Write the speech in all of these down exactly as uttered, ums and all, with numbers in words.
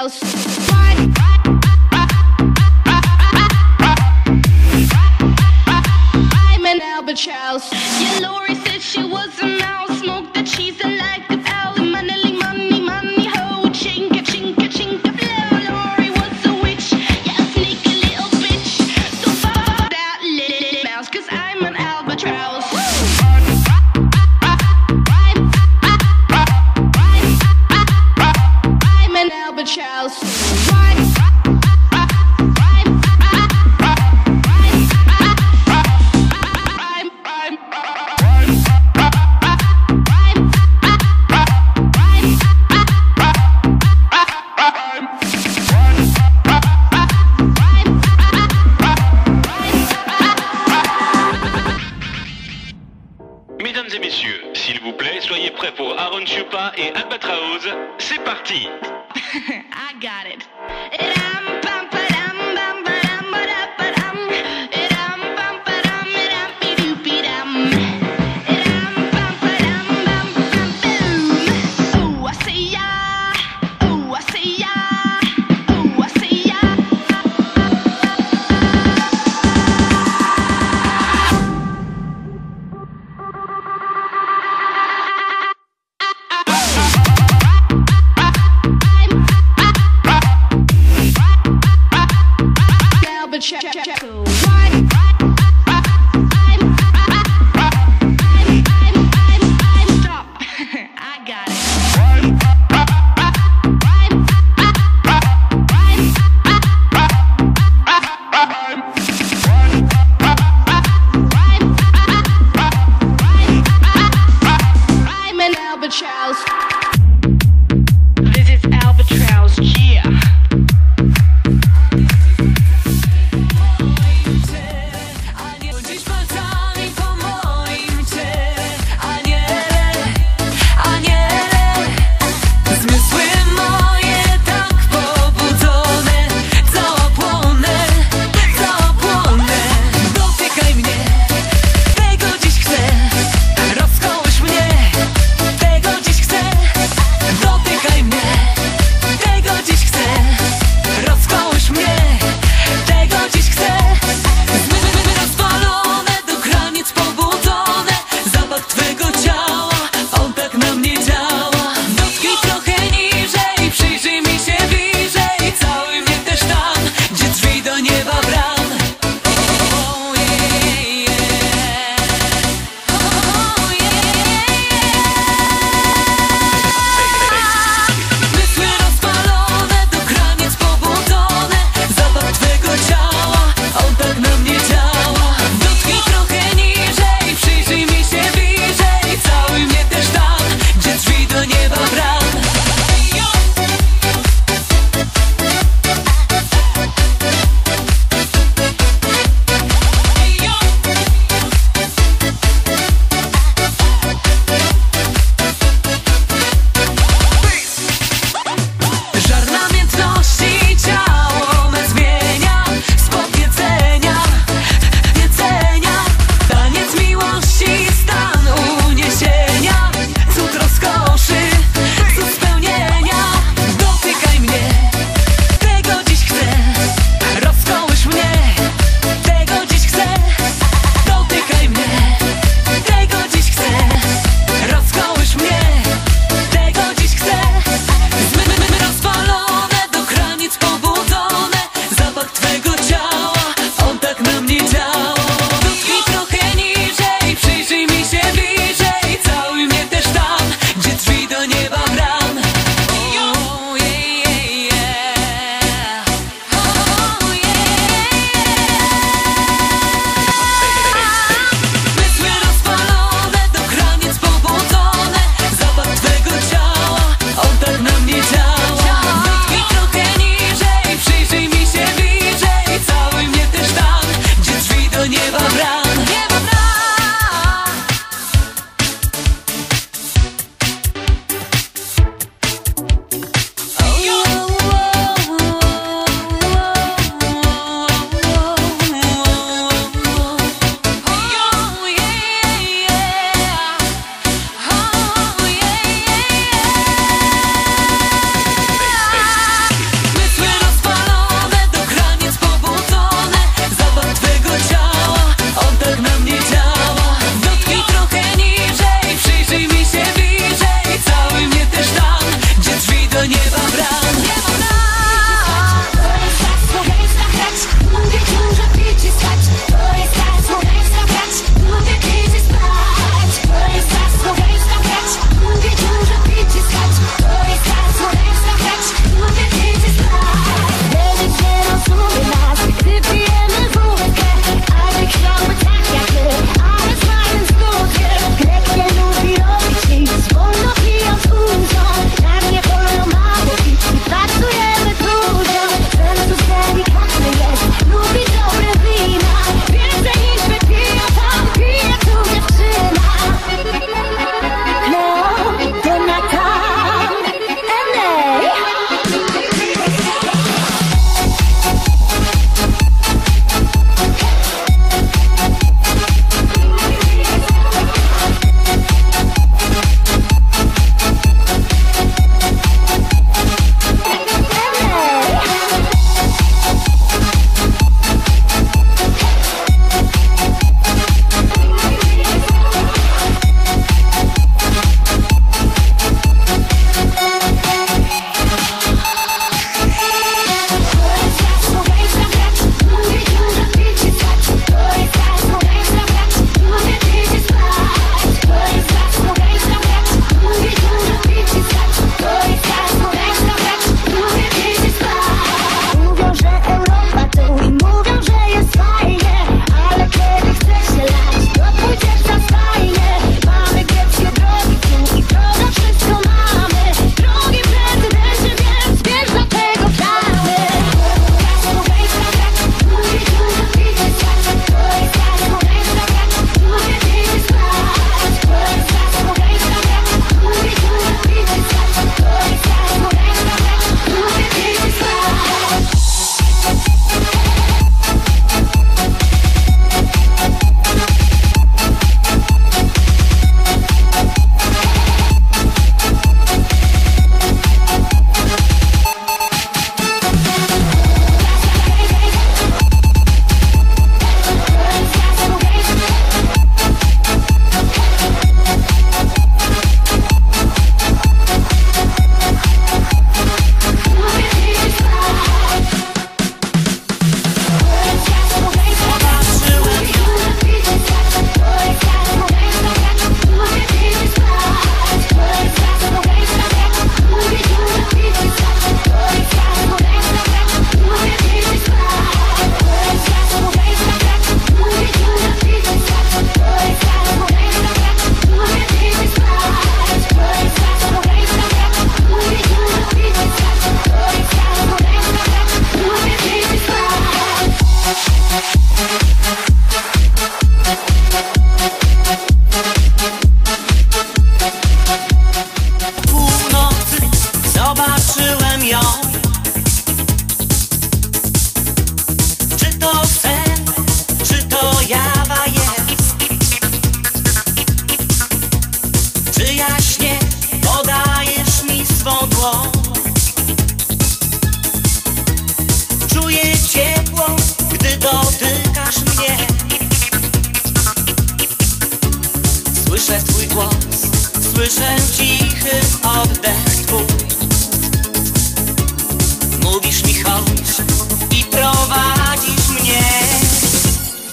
Charles. I'm an albatross. Yeah, Lori said she was a mouse. Smoked the cheese and like a owl. Money, money, money, ho. Chinka, chinka, chinka, flow. Lori was a witch. Yeah, a sneaky little bitch. So fuck that little mouse, cause I'm an albatross. I'm an albatross. Mesdames et messieurs, s'il vous plaît, soyez prêts pour Aaron Chupa et Albatraoz. C'est parti. I got it.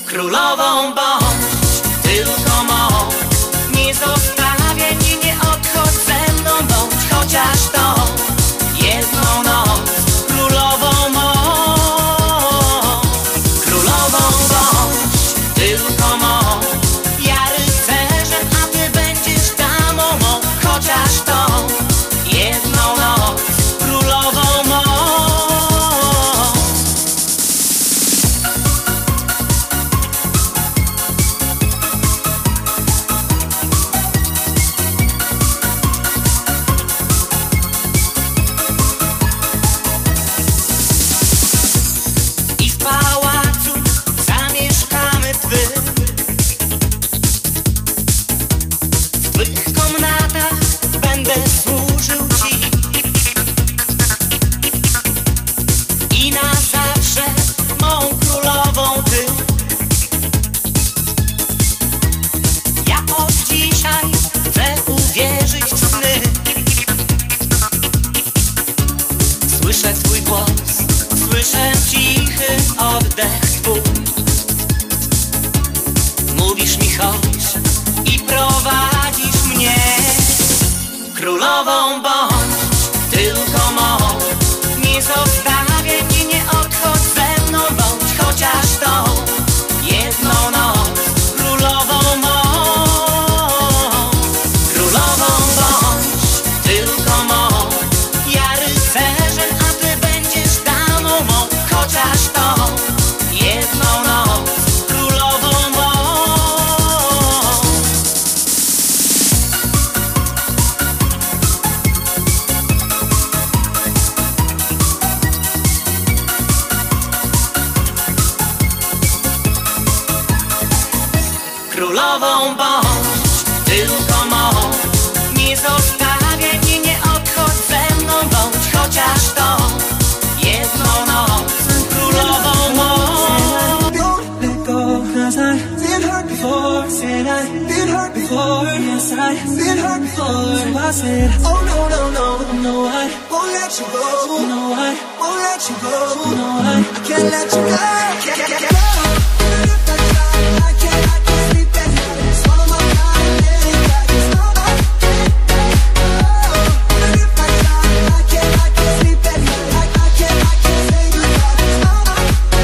Królową bądź, tylko mą. Nie zostawiaj mnie, nie odchodź ze mną, bądź chociaż tą jedną noc. Królową mą, królową bądź, tylko mą. Ja rycerzem, a ty będziesz damą mą, chociaż tą jedną noc. Królową mą. I w pałacu zamieszkamy twym, w twych komnatach będę służył ci i na zawsze mą królową ty. Ja od dzisiaj chcę uwierzyć w sny. Słyszę twój głos, słyszę cichy oddech twój. Mówisz mi chodź i prowadzisz mnie. Królową bądź, tylko mą. Nie zostawiaj mnie, nie odchodź ze mną, bądź chociaż tą jedną noc. Królową mą, królową bądź, tylko mą. Ja rycerzem, a ty będziesz damą mą, chociaż tą jedną noc. Królową mą. Królową bądź, tylko mą. Nie zostawiaj mnie, nie odchodź ze mną, bądź chociaż tą jedną noc. Królową mą. Don't let go, cause I've been hurt before. Said I've been hurt before. Yes, I've been hurt before. So I said, oh no, no, no, no, I won't let you go. No, I won't let you go. No, I, I can't let you go. Can't, can't, can't go. Even if I try, I can't, I can't sleep at night. Swallow my pride and let it back. It's not my even if I try, I can't, I can't sleep at night. I, I can't, I can't say goodbye. It's not my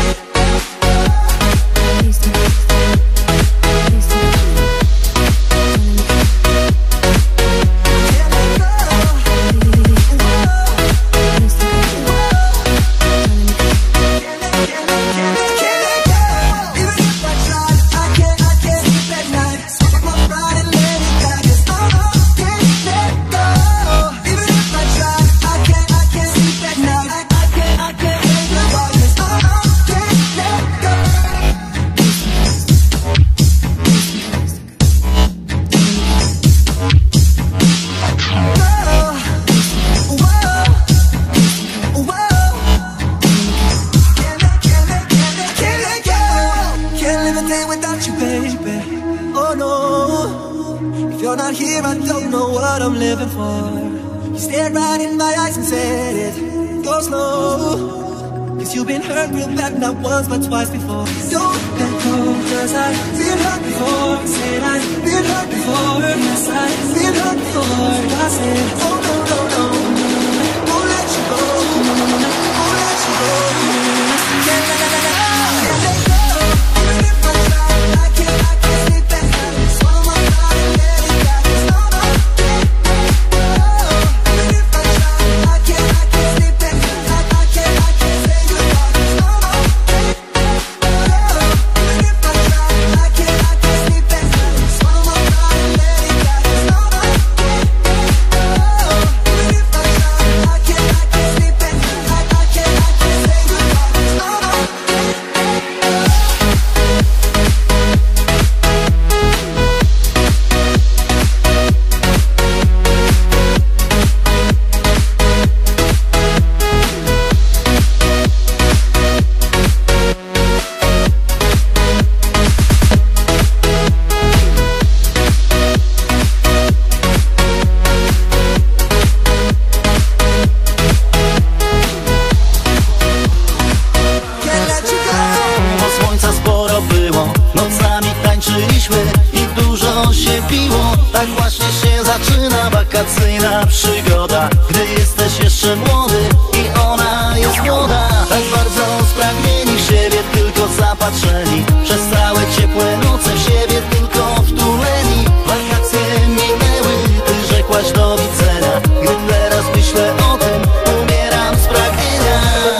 I'm living for. You stared right in my eyes and said it. Go slow, cause you've been hurt real bad, not once but twice before. Don't let go, cause I've been hurt before. Said I've been hurt before. Yes, I've been hurt before. I said, oh no, no, no, won't let you go. Won't let you go. Can't let, let, let, let, can't let go. Even if I try, I can't, I can't sleep at night. Swallow my pride and let it back. It's not my jesteś jeszcze młody i ona jest młoda. Tak bardzo spragnieni w siebie, tylko zapatrzeni, przez całe ciepłe noce w siebie tylko wtuleni. Wakacje minęły, ty rzekłaś do widzenia. Gdy teraz myślę o tym, umieram z pragnienia.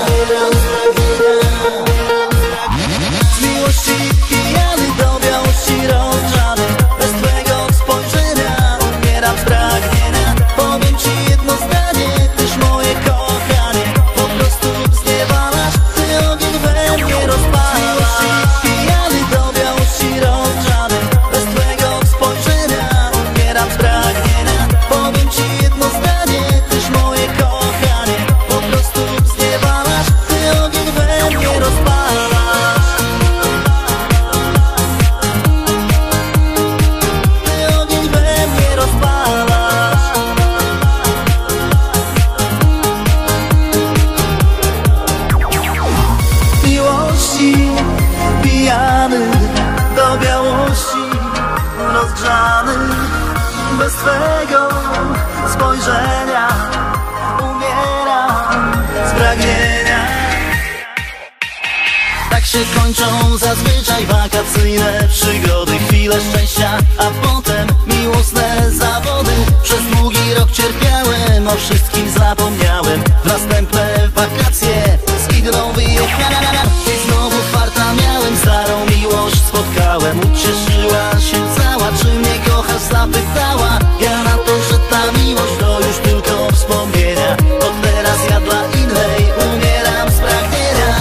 Z miłości pijany, do białości rozgrzany, bez twego spojrzenia umieram z pragnienia. Powiem ci jedno zdanie, tyż moje kochanie, po prostu zniewalasz, ty ogień we mnie rozpalasz. Pijany, do białości rozgrzany, bez twego spojrzenia umieram z pragnienia. Powiem ci jedno zdanie, tyż moje kochanie, po prostu zniewalasz, ty ogień we mnie rozpalasz. Ty ogień we mnie rozpalasz. Miłości pijany, do białości rozgrzany, bez twego spojrzenia umieram z pragnienia. Tak się kończą zazwyczaj wakacyjne przygody, chwile szczęścia, a potem miłosne zawody. Przez długi rok cierpiałem, o wszystkim zapomniałem. W następne wakacje z Igną wyjechałem i znowu farta miałem, starą miłość spotkałem. Ucieszyła się cała, czy mnie kochasz, zapytała. Ja na to, że ta miłość to już tylko wspomnienia, bo teraz ja dla innej umieram z pragnienia.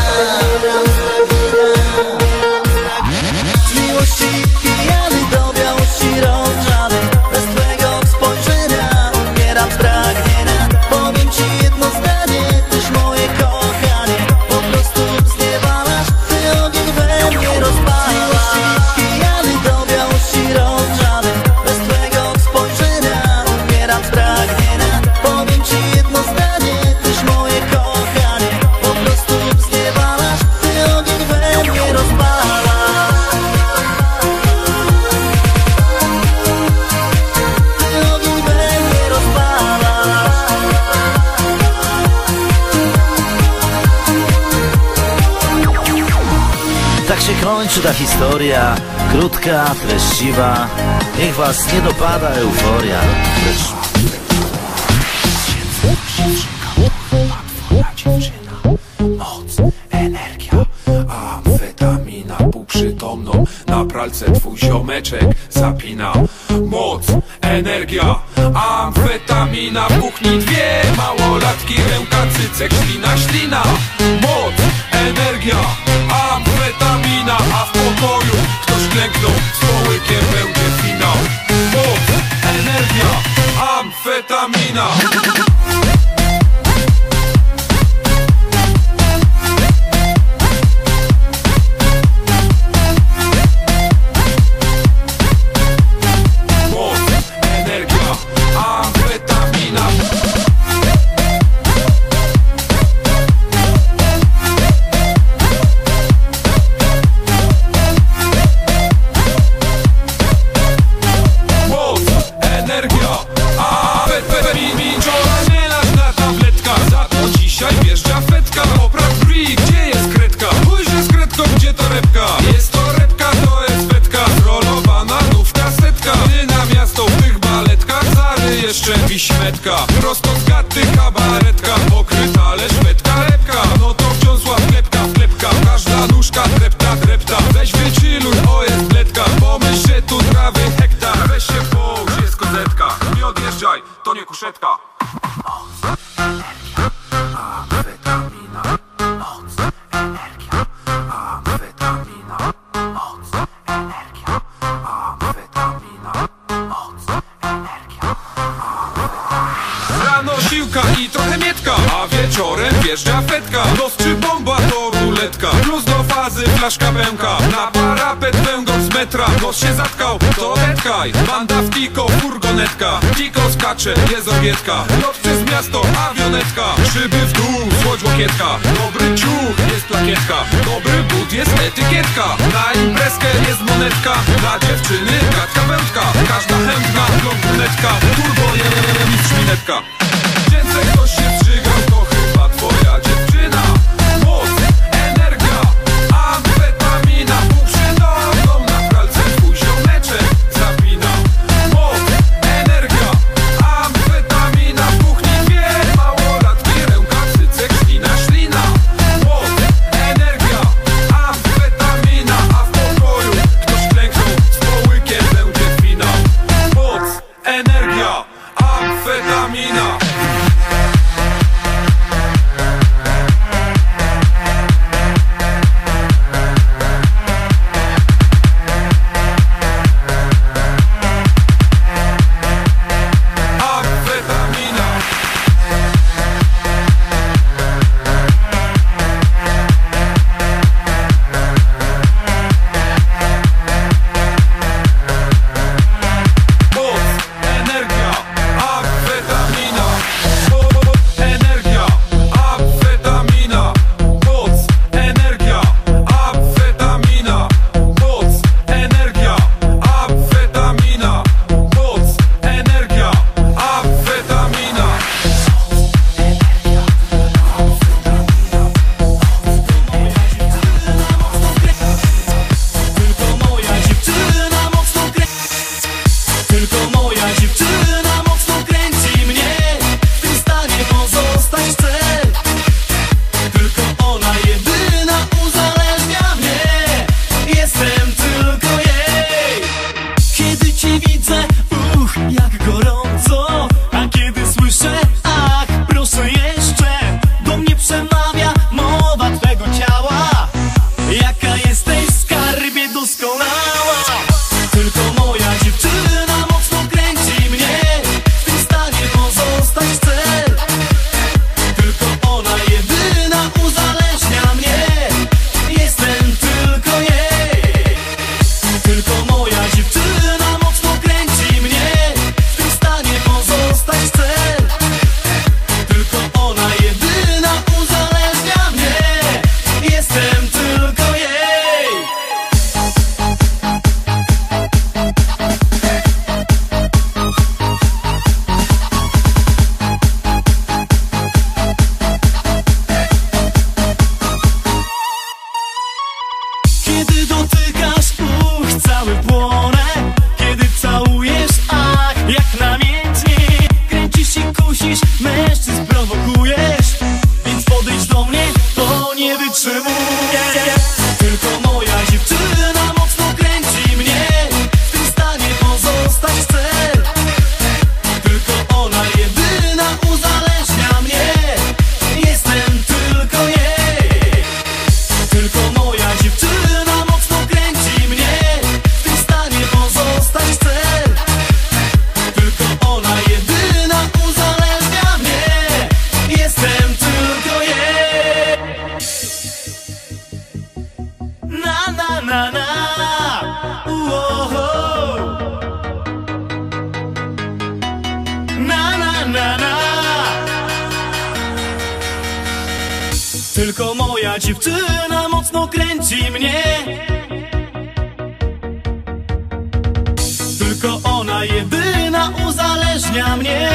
Z miłości pijany, do białości rozgrzany, bez twego spojrzenia umieram z pragnienia. Powiem ci jedno zdanie, tyż moje kochanie, po prostu zniewalasz, ty ogień we mnie rozpalasz. Pijany, do białości rozgrzany, bez twego spojrzenia umieram z pragnienia. Powiem ci jedno zdanie, tyż moje kochanie, po prostu zniewalasz, ty ogień we mnie rozpalasz. Ty ogień we mnie rozpalasz. Tak się kończy ta historia, krótka, treściwa. Niech was nie dopada euforia, lecz moc, energia, amfetamina półprzytomną na pralce twój ziomeczek zapina. Moc, energia, amfetamina w kuchni dwie małolatki, ręka, cycek, ślina, ślina. Moc, energia, amfetamina, a w pokoju ktoś klęknął, z połykiem będzie finał. Moc, energia, amfetamina. Jest to repka, to jest wetka, zrolowana nówka setka. Ty na miasto w tych baletkach, zary jeszcze wiśmetka. Prosto z gaty kabaretka, pokryta lecz petka lepka. No to wciąż łap klepka, klepka, każda nóżka drepta, drepta. Weź wychilluj, o jest bledka, pomyśl, że tu trawy hektar. Weź się połóż, jest kozetka, nie odjeżdżaj, to nie kuszetka. Moc, energia, amfetamina. Moc, energia, amfetamina. Moc, energia, amfetamina. Moc, energia, amfetamina. Rano siłka i trochę mietka, a wieczorem wjeżdża fetka. Nos czy bomba to ruletka, plus do fazy flaszka pęka. Na parapet węgorz z metra, nos się zatkał, to detkaj. Banda w Kiko, furgonetka, Kiko skacze, jest obietka. Lot przez miasto, awionetka, szyby w dół, słodź łokietka. Dobry ciuch, jest plakietka, dobry but, jest etykietka. Na imprezkę jest monetka, dla dziewczyny gadka wędka. Każda chętna blondynetka, turbo je mistrz minetka. Dzięce ktoś się Tylko moja dziewczyna mocno kręci mnie. Tylko ona jedyna uzależnia mnie.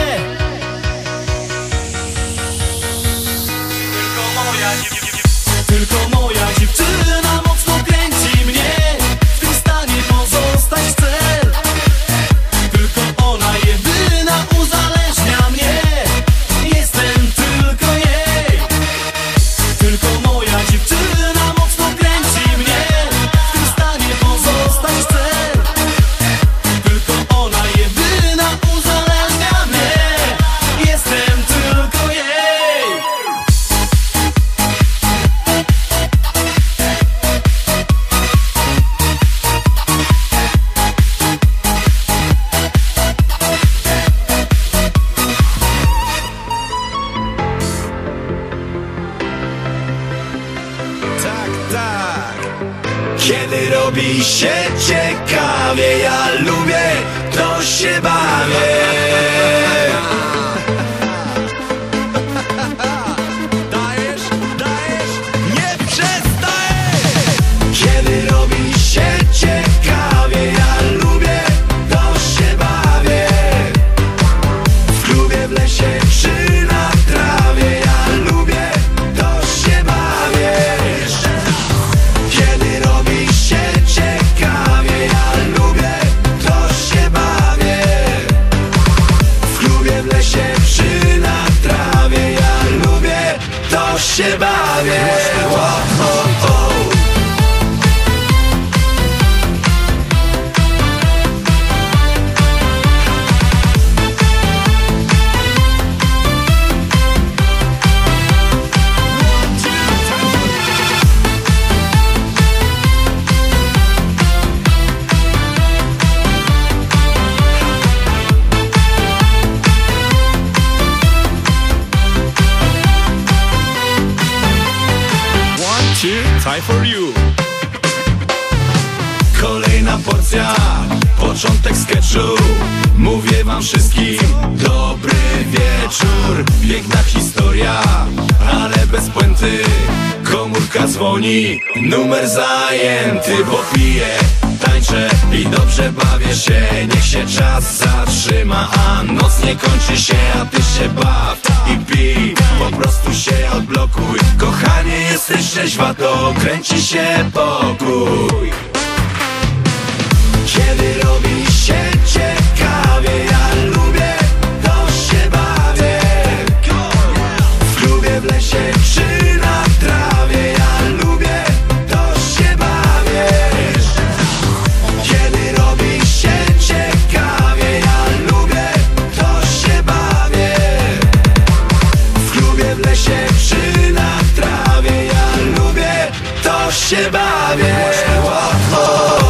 Tylko moja dziewczyna, tylko moja dziewczyna mocno kręci mnie. W tym stanie pozostać chcę. Tylko ona jedyna uzależnia mnie. Jestem tylko jej. Tylko moja dziewczyna mocno kręci mnie. W tym stanie pozostać chcę. Tylko ona jedyna uzależnia mnie. Jestem tylko jej. Tak, tak. Kiedy robi się ciekawie, ja lubię, to się bawię. Dajesz, dajesz, nie przestajesz. Kiedy robi się ciekawie, ja lubię, to się bawię. W klubie, w lesie czy na trawie, ja lubię, to się bawię. Kiedy robi się ciekawie, ja lubię, to się bawię. W klubie, w lesie czy na trawie, ja lubię, to się bawię. O, o, o. Time for you. Kolejna porcja, początek sketchu. Mówię wam wszystkim dobry wieczór. Piękna historia, ale bez puenty. Komórka dzwoni, numer zajęty. Bo piję, tańczę i dobrze bawię się. Niech się czas zatrzyma, a noc nie kończy się. A ty się baw i pij, po prostu się odblokuj. Kochanie, jesteś trzeźwa, to kręci się pokój. Kiedy robi się ciekawie, ja lubię, to się bawię. W klubie, w lesie czy na trawie, ja lubię, to się bawię. Kiedy robi się ciekawie, ja lubię, to się bawię. W klubie, w lesie czy na trawie, ja lubię, to się bawię. O, o.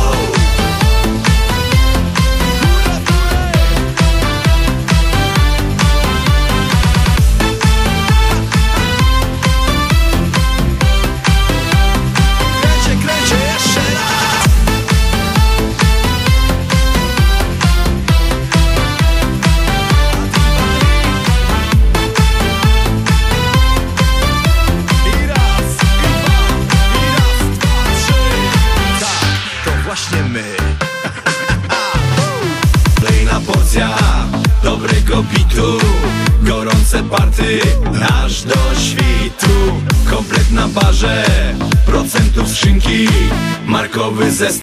Dobrego bitu, gorące party aż do świtu. Komplet na barze, procentów skrzynki, markowy zestaw.